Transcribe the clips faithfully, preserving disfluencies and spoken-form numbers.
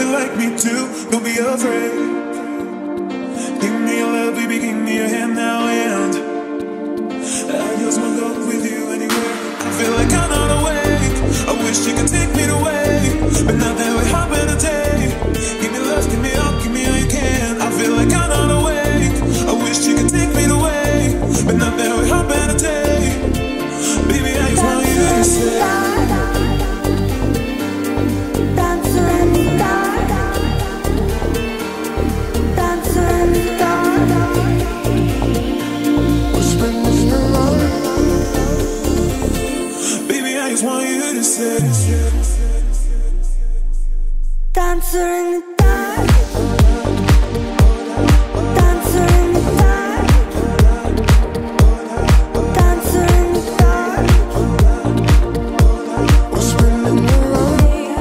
you like me too, don't be afraid. Give me your love, baby, give me your hand now, and I just wanna go with you anywhere. I feel like I'm not awake, I wish you could take me away, but now that we hop in a day. Give me love, give me up, give me all you can. I feel like I'm not awake, I wish you could take me away, but now that we hop in a day. Baby, I just want you to say dancer in the dark, dancer in the dark, dancer in the dark, we're spinning around,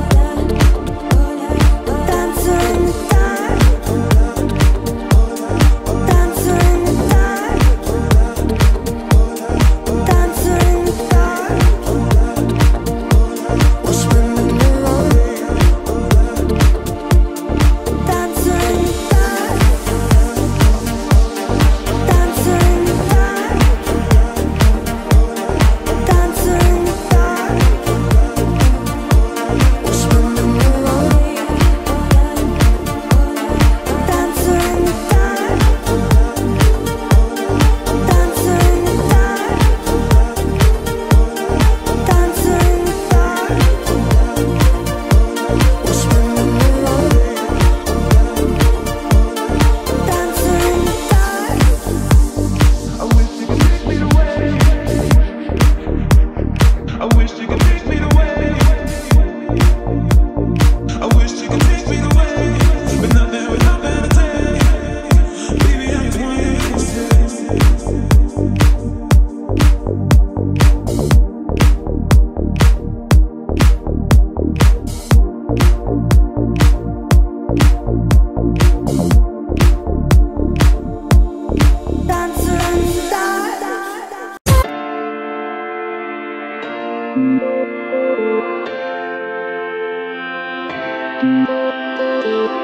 dancer in the dark, dancer in the dark, dancer in the dark, we're spinning around. Thank you.